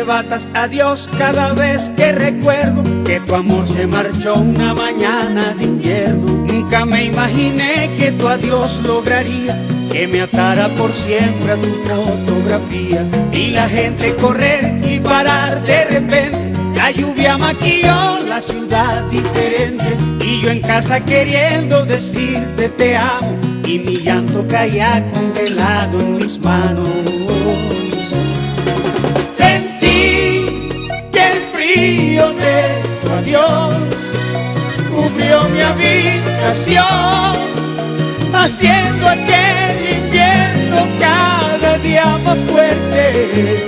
arrebatas a Dios cada vez que recuerdo que tu amor se marchó una mañana de invierno. Nunca me imaginé que tu adiós lograría que me atara por siempre a tu fotografía. Vi la gente correr y parar de repente, la lluvia maquilló la ciudad diferente, y yo en casa queriendo decirte te amo, y mi llanto caía congelado en mis manos. Sentí que el frío de tu adiós cubrió mi habitación, haciendo aquel invierno cada día más fuerte.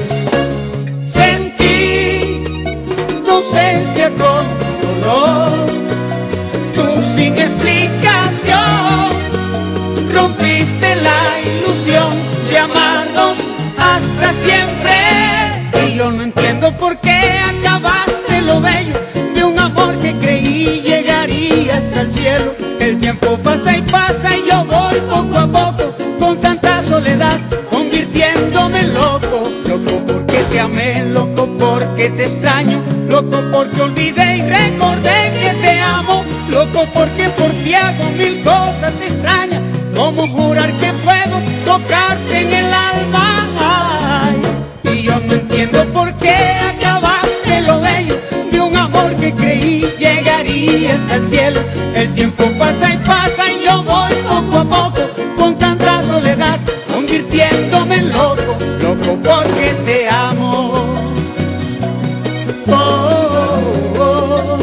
Sentí tu ausencia con dolor, tú sin explicación rompiste la ilusión de amarnos hasta siempre. Y yo no entiendo por qué acabaste lo bello de un amor que creí llegaría hasta el cielo. El tiempo pasa y pasa y yo voy poco a poco con tanta soledad convirtiéndome en loco. Loco porque te amé, loco porque te extraño, loco porque olvidé y recordé que te amo, loco porque por ti hago mil cosas extrañas, como jurar que puedo tocarte en el alma. Ay, y yo no entiendo por qué acabaste lo bello de un amor que creí llegaría hasta el cielo. El tiempo pasa y pasa y yo voy poco a poco con tanta soledad convirtiéndome en loco, loco porque te amo. Oh, oh, oh.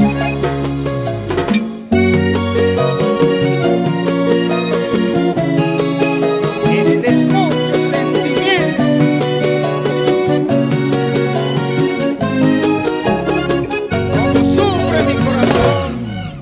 Este es mucho sentimiento, como sufre mi corazón.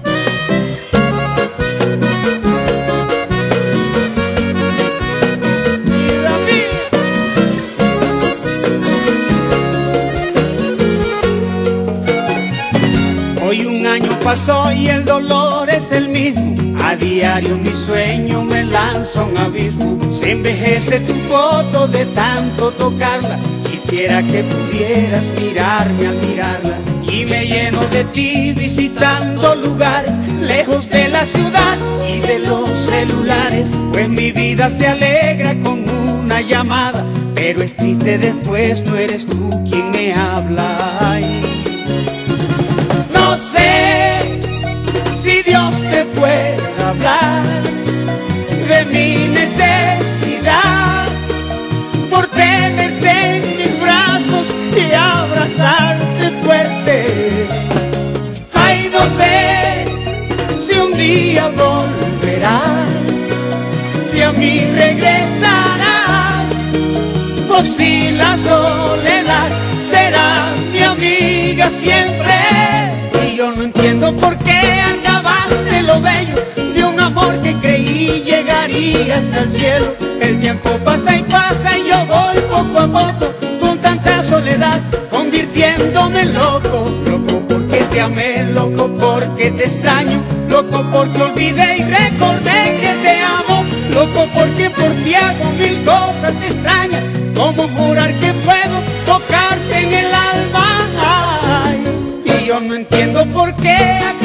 Hoy un año pasó y el dolor es el mismo. A diario mi sueño me lanza a un abismo. Se envejece tu foto de tanto tocarla. Quisiera que pudieras mirarme al mirarla. Y me lleno de ti visitando lugares lejos de la ciudad y de los celulares. Pues mi vida se alegra con una llamada, pero es triste después, no eres tú quien me habla. Ay, no sé si Dios te puede hablar de mi necesidad por tenerte en mis brazos y abrazarte fuerte. Ay, no sé si un día volverás, si a mí regresarás, o si la soledad será mi amiga siempre. Y yo no entiendo por qué acabaste lo bello de un amor que creí llegaría hasta el cielo. El tiempo pasa y pasa y yo voy poco a poco con tanta soledad convirtiéndome en loco. Loco porque te amé, loco porque te extraño, loco porque olvidé y recordé que te amo, loco porque por ti hago mil cosas extrañas, como jurar que puedo tocarte en el alma. Ay, y yo no entiendo por qué